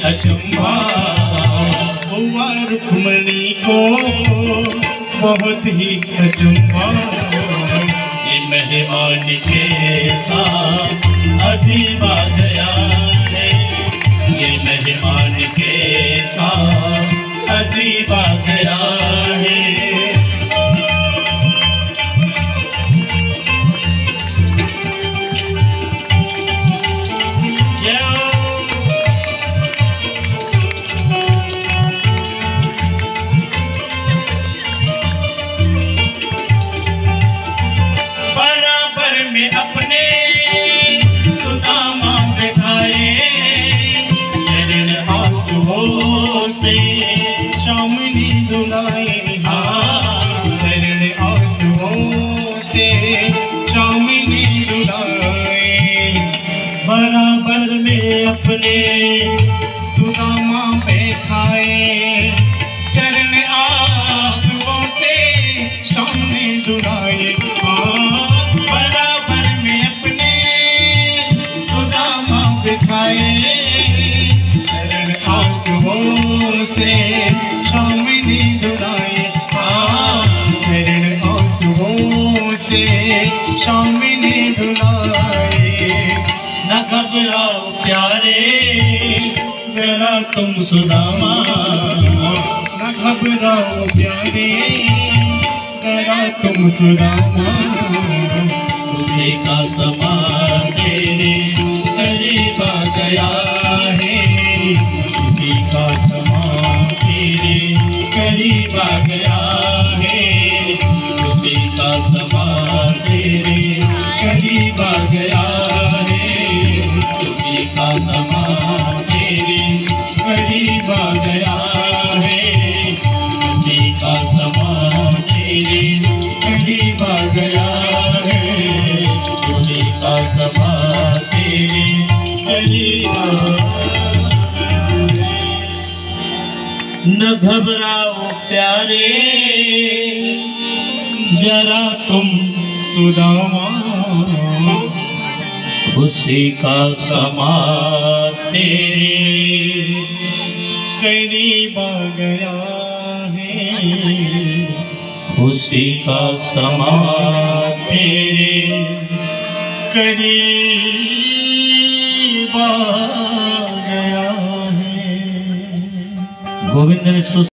अचंभा हुआ रुक्मणी को बहुत ही अचंभा। ये मेहमान के साथ अजीब आ गया है, ये मेहमान के साथ अजीब आ गया है। अपने सुदामा बिठाए चरण आंसुओं से शामिनी धुलाए। चरण आंसुओं से शामिनी धुलाए। बराबर में अपने सुदामा बैठाए चरण आंसुओं से शामिनी धुलाए। चरण आंसुओं से शामिनी धुलाए। चरण आंसुओं से शामिनी धुलाए। न घबराओ प्यारे जरा तुम सुदामा, न घबराओ प्यारे जरा तुम सुदामा। उसी का समा तेरे करीब आ गया है, उसी का समा तेरे करीब आ गया है, उसी का समा तेरे करीब आ गया है, उसी का समा तेरे करीब आ गया है, उसी का समा तेरे करीब आ गया है, उसी का समा तेरे न घबराओ प्यारे जरा तुम सुदामा। खुशी का समा तेरे करीब आ गया है, खुशी का समा तेरे करीब आ गया है। गोविंद ने